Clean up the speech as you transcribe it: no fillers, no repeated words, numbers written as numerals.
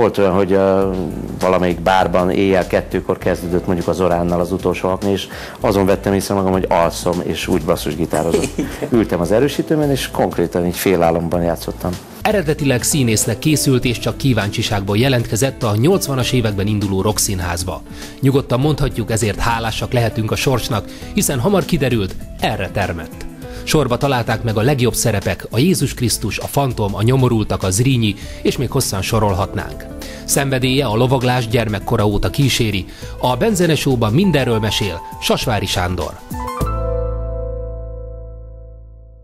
volt olyan, hogy valamelyik bárban éjjel 2-kor kezdődött mondjuk az Oránnal az utolsó hakni, és azon vettem észre magam, hogy alszom, és úgy basszusgitározott. Ültem az erősítőben, és konkrétan így félálomban játszottam. Eredetileg színésznek készült, és csak kíváncsiságból jelentkezett a 80-as években induló Rockszínházba. Nyugodtan mondhatjuk, ezért hálásak lehetünk a sorsnak, hiszen hamar kiderült, erre termett. Sorba találták meg a legjobb szerepek, a Jézus Krisztus, a Fantom, a Nyomorultak, a Zrínyi, és még hosszan sorolhatnánk. Szenvedélye a lovaglás gyermekkora óta kíséri, a Benzene Show-ban mindenről mesél Sasvári Sándor.